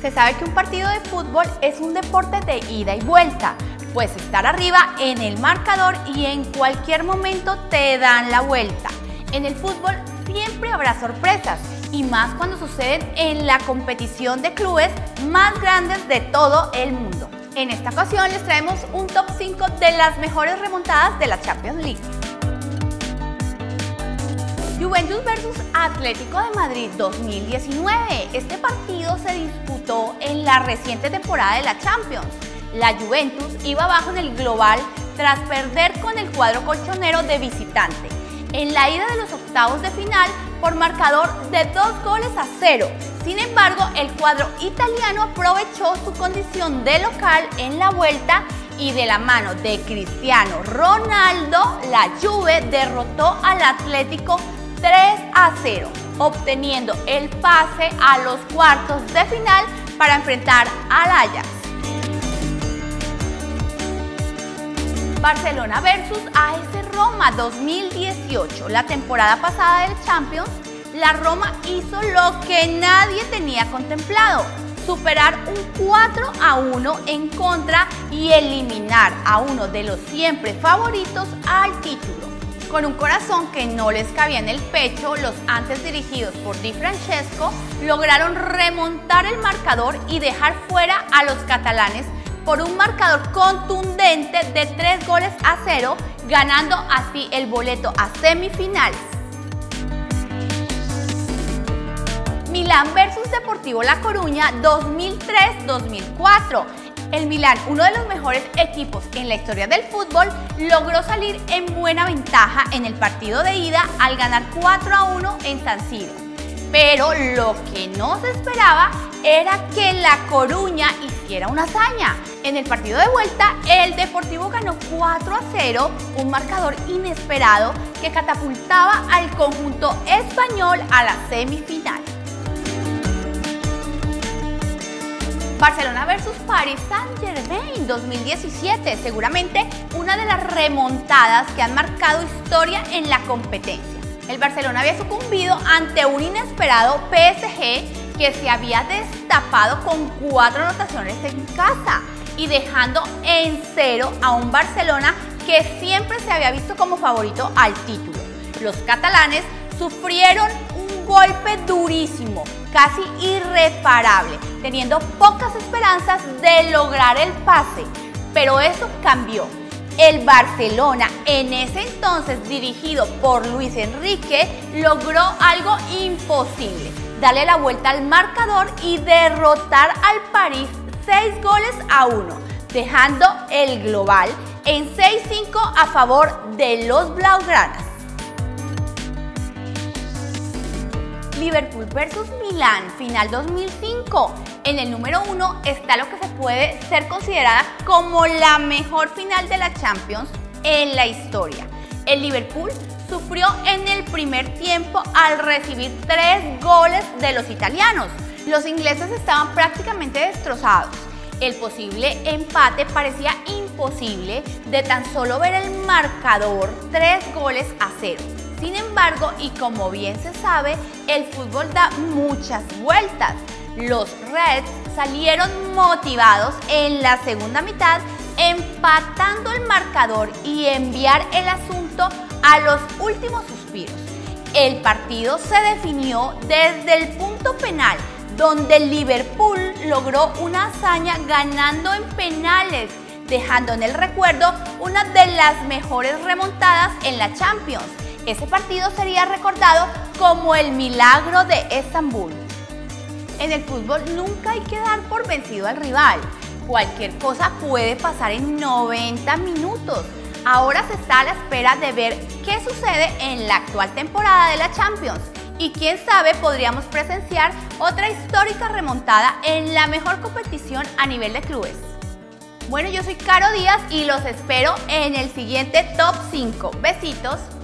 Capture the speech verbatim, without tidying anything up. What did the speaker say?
Se sabe que un partido de fútbol es un deporte de ida y vuelta, pues estar arriba en el marcador y en cualquier momento te dan la vuelta. En el fútbol siempre habrá sorpresas, y más cuando suceden en la competición de clubes más grandes de todo el mundo. En esta ocasión les traemos un top cinco de las mejores remontadas de la Champions League. Juventus versus Atlético de Madrid dos mil diecinueve. Este partido se disputó en la reciente temporada de la Champions. La Juventus iba abajo en el global tras perder con el cuadro colchonero de visitante en la ida de los octavos de final por marcador de dos goles a cero. Sin embargo, el cuadro italiano aprovechó su condición de local en la vuelta y de la mano de Cristiano Ronaldo, la Juve derrotó al Atlético tres a cero, obteniendo el pase a los cuartos de final para enfrentar al Ajax. Barcelona versus A S Roma dos mil dieciocho. La temporada pasada del Champions, la Roma hizo lo que nadie tenía contemplado: superar un cuatro a uno en contra y eliminar a uno de los siempre favoritos al título. Con un corazón que no les cabía en el pecho, los antes dirigidos por Di Francesco lograron remontar el marcador y dejar fuera a los catalanes por un marcador contundente de tres goles a cero, ganando así el boleto a semifinales. Milán versus Deportivo La Coruña dos mil tres dos mil cuatro. El Milán, uno de los mejores equipos en la historia del fútbol, logró salir en buena ventaja en el partido de ida al ganar cuatro a uno en San Siro. Pero lo que no se esperaba era que La Coruña hiciera una hazaña. En el partido de vuelta, el Deportivo ganó cuatro a cero, un marcador inesperado que catapultaba al conjunto español a la semifinal. Barcelona versus Paris Saint-Germain dos mil diecisiete, seguramente una de las remontadas que han marcado historia en la competencia. El Barcelona había sucumbido ante un inesperado P S G que se había destapado con cuatro anotaciones en casa y dejando en cero a un Barcelona que siempre se había visto como favorito al título. Los catalanes sufrieron un golpe durísimo, casi irreparable, teniendo pocas esperanzas de lograr el pase, pero eso cambió. El Barcelona, en ese entonces dirigido por Luis Enrique, logró algo imposible: darle la vuelta al marcador y derrotar al París seis goles a uno, dejando el global en seis cinco a favor de los blaugranas. Liverpool versus Milán, final dos mil cinco. En el número uno está lo que se puede ser considerada como la mejor final de la Champions en la historia. El Liverpool sufrió en el primer tiempo al recibir tres goles de los italianos. Los ingleses estaban prácticamente destrozados. El posible empate parecía imposible de tan solo ver el marcador, tres goles a cero. Sin embargo, y como bien se sabe, el fútbol da muchas vueltas. Los Reds salieron motivados en la segunda mitad, empatando el marcador y enviar el asunto a los últimos suspiros. El partido se definió desde el punto penal, donde el Liverpool logró una hazaña ganando en penales, dejando en el recuerdo una de las mejores remontadas en la Champions. Ese partido sería recordado como el milagro de Estambul. En el fútbol nunca hay que dar por vencido al rival. Cualquier cosa puede pasar en noventa minutos. Ahora se está a la espera de ver qué sucede en la actual temporada de la Champions. Y quién sabe, podríamos presenciar otra histórica remontada en la mejor competición a nivel de clubes. Bueno, yo soy Caro Díaz y los espero en el siguiente Top cinco. Besitos.